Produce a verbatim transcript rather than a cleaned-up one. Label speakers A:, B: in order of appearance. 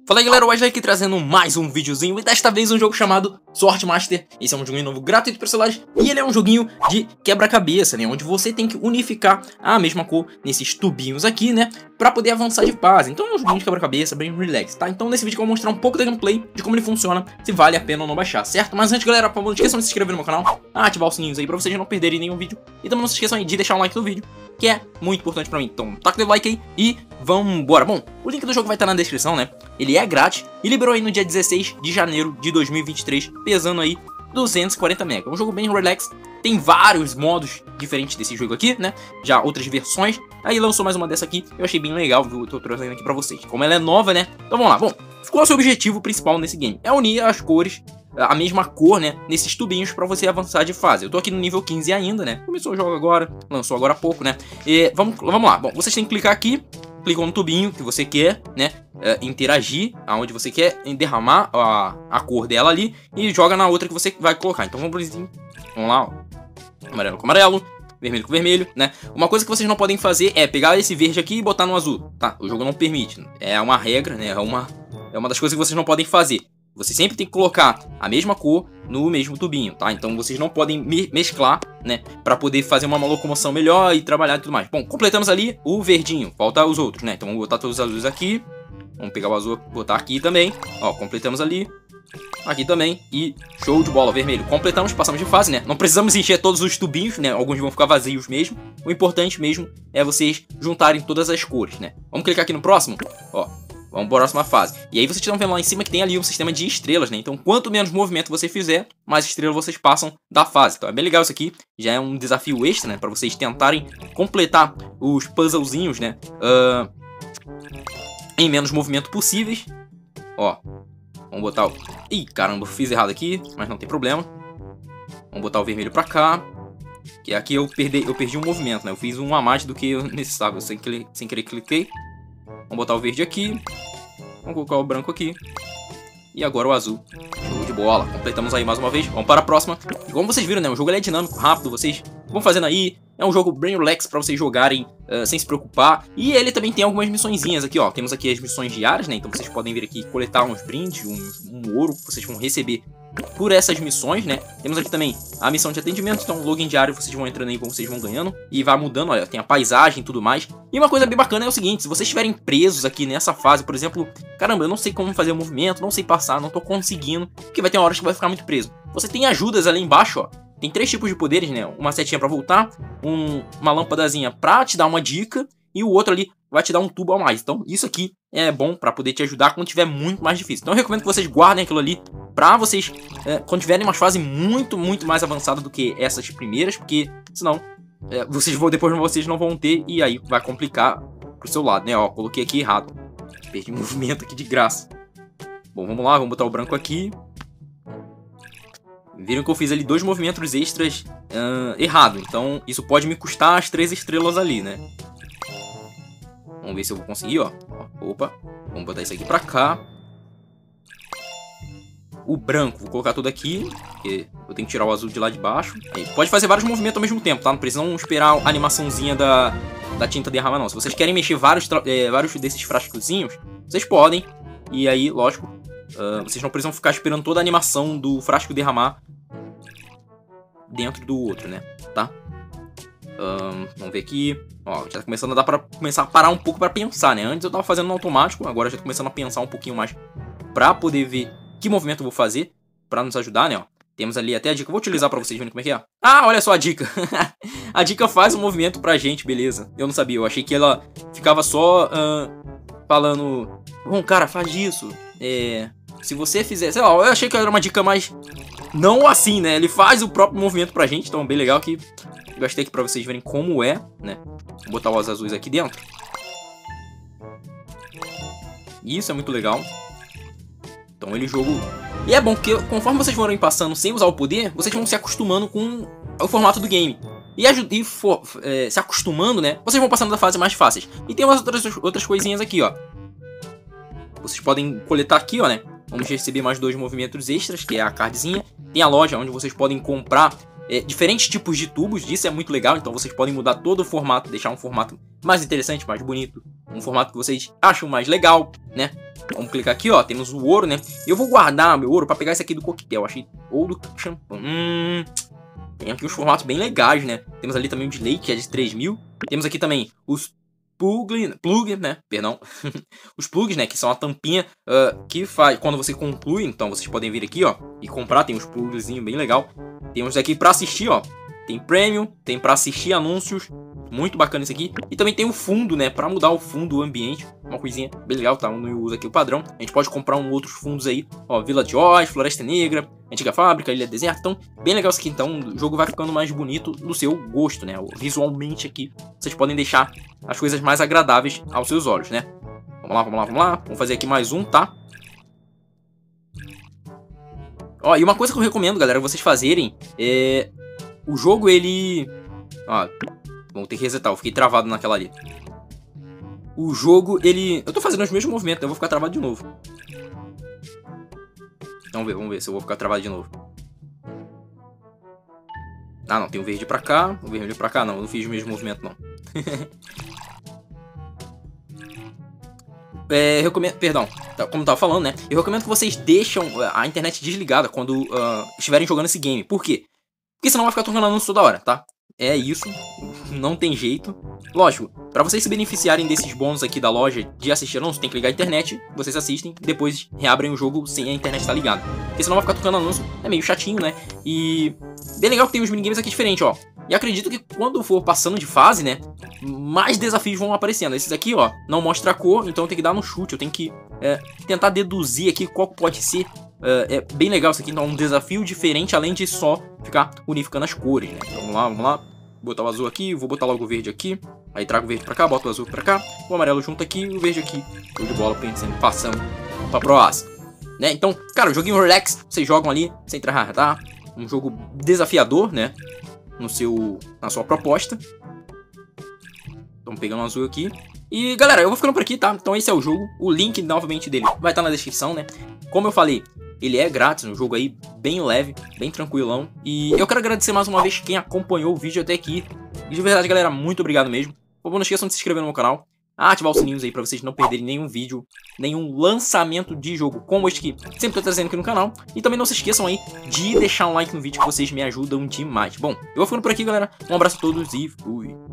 A: Fala aí galera, o Wesley aqui trazendo mais um videozinho e desta vez um jogo chamado Sword Master. Esse é um joguinho novo gratuito para celulares e ele é um joguinho de quebra-cabeça, né? Onde você tem que unificar a mesma cor nesses tubinhos aqui, né? Pra poder avançar de fase. Então é um joguinho de quebra-cabeça bem relax, tá? Então nesse vídeo eu vou mostrar um pouco da gameplay, de como ele funciona, se vale a pena ou não baixar, certo? Mas antes galera, por favor, não esqueçam de se inscrever no meu canal, ativar os sininhos aí pra vocês não perderem nenhum vídeo. E também não se esqueçam aí de deixar um like no vídeo, que é muito importante pra mim. Então taca o like aí e vambora. Bom, o link do jogo vai estar na descrição, né? Ele é grátis e liberou aí no dia dezesseis de janeiro de dois mil e vinte e três, pesando aí duzentos e quarenta megas. É um jogo bem relax, tem vários modos diferentes desse jogo aqui, né? Já outras versões. Aí lançou mais uma dessa aqui, eu achei bem legal, viu? Eu tô trazendo aqui pra vocês. Como ela é nova, né? Então vamos lá. Bom, qual é o seu objetivo principal nesse game? É unir as cores, a mesma cor, né? Nesses tubinhos pra você avançar de fase. Eu tô aqui no nível quinze ainda, né? Começou o jogo agora, lançou agora há pouco, né? E vamos, vamos lá. Bom, vocês têm que clicar aqui. Clicam no tubinho que você quer, né? Uh, interagir, aonde você quer derramar a, a cor dela ali e joga na outra que você vai colocar. Então vamos, vamos lá, ó. Amarelo com amarelo, vermelho com vermelho, né? Uma coisa que vocês não podem fazer é pegar esse verde aqui e botar no azul, tá? O jogo não permite. É uma regra, né? É uma, é uma das coisas que vocês não podem fazer. Você sempre tem que colocar a mesma cor no mesmo tubinho, tá? Então vocês não podem me mesclar, né? Pra poder fazer uma locomoção melhor e trabalhar e tudo mais. Bom, completamos ali o verdinho. Falta os outros, né? Então vamos botar todos os azuis aqui. Vamos pegar o azul, botar aqui também. Ó, completamos ali. Aqui também. E show de bola, vermelho. Completamos, passamos de fase, né? Não precisamos encher todos os tubinhos, né? Alguns vão ficar vazios mesmo. O importante mesmo é vocês juntarem todas as cores, né? Vamos clicar aqui no próximo. Ó. Vamos para a próxima fase. E aí vocês estão vendo lá em cima que tem ali um sistema de estrelas, né? Então quanto menos movimento você fizer, mais estrelas vocês passam da fase. Então é bem legal isso aqui. Já é um desafio extra, né? Para vocês tentarem completar os puzzlezinhos, né? Uh, em menos movimento possíveis. Ó. Vamos botar o... Ih, caramba, fiz errado aqui. Mas não tem problema. Vamos botar o vermelho pra cá. Que aqui eu perdi, eu perdi um movimento, né? Eu fiz um a mais do que eu necessitava. Eu sem, sem querer cliquei. Vamos botar o verde aqui. Vamos colocar o branco aqui. E agora o azul. Show de bola. Completamos aí mais uma vez. Vamos para a próxima. E como vocês viram, né? O jogo ele é dinâmico, rápido. Vocês vão fazendo aí. É um jogo bem relax para vocês jogarem uh, sem se preocupar. E ele também tem algumas missõezinhas aqui, ó. Temos aqui as missões diárias, né? Então vocês podem vir aqui coletar uns brindes, um, um ouro que vocês vão receber por essas missões, né? Temos aqui também a missão de atendimento, então login diário, vocês vão entrando aí como vocês vão ganhando e vai mudando, olha, tem a paisagem e tudo mais. E uma coisa bem bacana é o seguinte, se vocês estiverem presos aqui nessa fase, por exemplo, caramba, eu não sei como fazer o movimento, não sei passar, não tô conseguindo, porque vai ter uma hora que vai ficar muito preso. Você tem ajudas ali embaixo, ó. Tem três tipos de poderes, né? Uma setinha pra voltar, um, uma lâmpadazinha pra te dar uma dica e o outro ali vai te dar um tubo a mais. Então isso aqui é bom pra poder te ajudar quando tiver muito mais difícil. Então eu recomendo que vocês guardem aquilo ali pra vocês, é, quando tiverem uma fase muito, muito mais avançada do que essas primeiras, porque senão é, vocês vão, depois vocês não vão ter e aí vai complicar pro seu lado, né? Ó, coloquei aqui errado. Perdi movimento aqui de graça. Bom, vamos lá, vamos botar o branco aqui. Viram que eu fiz ali dois movimentos extras uh, errado, então isso pode me custar as três estrelas ali, né? Vamos ver se eu vou conseguir, ó. Opa, vamos botar isso aqui pra cá. O branco, vou colocar tudo aqui, porque eu tenho que tirar o azul de lá de baixo. Aí, pode fazer vários movimentos ao mesmo tempo, tá? Não precisam esperar a animaçãozinha da, da tinta derramar, não. Se vocês querem mexer vários, é, vários desses frascozinhos, vocês podem. E aí, lógico, uh, vocês não precisam ficar esperando toda a animação do frasco derramar dentro do outro, né? Tá? Um, vamos ver aqui. Ó, já tá começando a dar pra começar a parar um pouco pra pensar, né? Antes eu tava fazendo no automático, agora já tô começando a pensar um pouquinho mais pra poder ver que movimento eu vou fazer pra nos ajudar, né? Ó, temos ali até a dica. Eu vou utilizar pra vocês verem como é que é. Ah, olha só a dica. A dica faz o movimento pra gente, beleza. Eu não sabia, eu achei que ela ficava só uh, falando... Bom, cara, faz isso. É... Se você fizer... Sei lá, eu achei que era uma dica mais... Não assim, né? Ele faz o próprio movimento pra gente, então bem legal que... Gastei aqui pra vocês verem como é, né? Vou botar os azuis aqui dentro. Isso é muito legal. Então ele jogo... E é bom porque conforme vocês forem passando sem usar o poder, vocês vão se acostumando com o formato do game. E, e for, é, se acostumando, né? Vocês vão passando da fase mais fáceis. E tem umas outras, outras coisinhas aqui, ó. Vocês podem coletar aqui, ó, né? Vamos receber mais dois movimentos extras, que é a cardzinha. Tem a loja onde vocês podem comprar é, diferentes tipos de tubos. Isso é muito legal, então vocês podem mudar todo o formato, deixar um formato mais interessante, mais bonito. Um formato que vocês acham mais legal, né? Vamos clicar aqui, ó. Temos o ouro, né? Eu vou guardar meu ouro pra pegar esse aqui do coquetel. Achei ouro do champanhe. Hum... Tem aqui uns formatos bem legais, né? Temos ali também o de leite, que é de três mil. Temos aqui também os plug, plug né? Perdão. Os plugs, né? Que são a tampinha uh, que faz quando você conclui. Então vocês podem vir aqui, ó, e comprar. Tem uns plugzinhos bem legal. Temos aqui pra assistir, ó. Tem Premium, tem pra assistir anúncios. Muito bacana isso aqui. E também tem o fundo, né? Pra mudar o fundo, o ambiente. Uma coisinha bem legal, tá? Eu não uso aqui o padrão. A gente pode comprar um outros fundos aí. Ó, Vila de Oz, Floresta Negra, Antiga Fábrica, Ilha Deserta. Então, bem legal isso aqui. Então, o jogo vai ficando mais bonito do seu gosto, né? Visualmente aqui, vocês podem deixar as coisas mais agradáveis aos seus olhos, né? Vamos lá, vamos lá, vamos lá. Vamos fazer aqui mais um, tá? Ó, e uma coisa que eu recomendo, galera, vocês fazerem é... O jogo, ele... Ó, vamos ter que resetar, eu fiquei travado naquela ali. O jogo, ele... Eu tô fazendo os mesmos movimentos, então eu vou ficar travado de novo. Vamos ver, vamos ver se eu vou ficar travado de novo. Ah, não, tem um verde pra cá, o verde pra cá não, eu não fiz o mesmo movimento não. É, recomendo, perdão, como eu tava falando, né? Eu recomendo que vocês deixem a internet desligada quando uh, estiverem jogando esse game. Por quê? Porque senão vai ficar tocando anúncio toda hora, tá? É isso, não tem jeito. Lógico, pra vocês se beneficiarem desses bônus aqui da loja de assistir anúncio, tem que ligar a internet, vocês assistem, depois reabrem o jogo sem a internet estar ligada. Porque senão vai ficar tocando anúncio, é meio chatinho, né? E bem legal que tem os minigames aqui diferentes, ó. E acredito que quando for passando de fase, né, mais desafios vão aparecendo. Esses aqui, ó, não mostra a cor, então eu tenho que dar no chute, eu tenho que é, tentar deduzir aqui qual pode ser. Uh, é bem legal isso aqui, então é um desafio diferente, além de só ficar unificando as cores, né? Então, vamos lá, vamos lá. Vou botar o azul aqui, vou botar logo o verde aqui. Aí trago o verde pra cá, boto o azul pra cá. O amarelo junto aqui e o verde aqui. Show de bola, pensando, passando pra proaça. Né? Então, cara, um joguinho relax, vocês jogam ali, sem tryhard, tá? Um jogo desafiador, né? No seu, na sua proposta. Estamos pegando o azul aqui. E, galera, eu vou ficando por aqui, tá? Então esse é o jogo. O link, novamente, dele vai estar na descrição, né? Como eu falei, ele é grátis, um jogo aí bem leve, bem tranquilão. E eu quero agradecer mais uma vez quem acompanhou o vídeo até aqui. E de verdade, galera, muito obrigado mesmo. Por favor, não esqueçam de se inscrever no meu canal, ativar os sininhos aí pra vocês não perderem nenhum vídeo, nenhum lançamento de jogo como este que sempre tô trazendo aqui no canal. E também não se esqueçam aí de deixar um like no vídeo que vocês me ajudam demais. Bom, eu vou ficando por aqui, galera. Um abraço a todos e fui!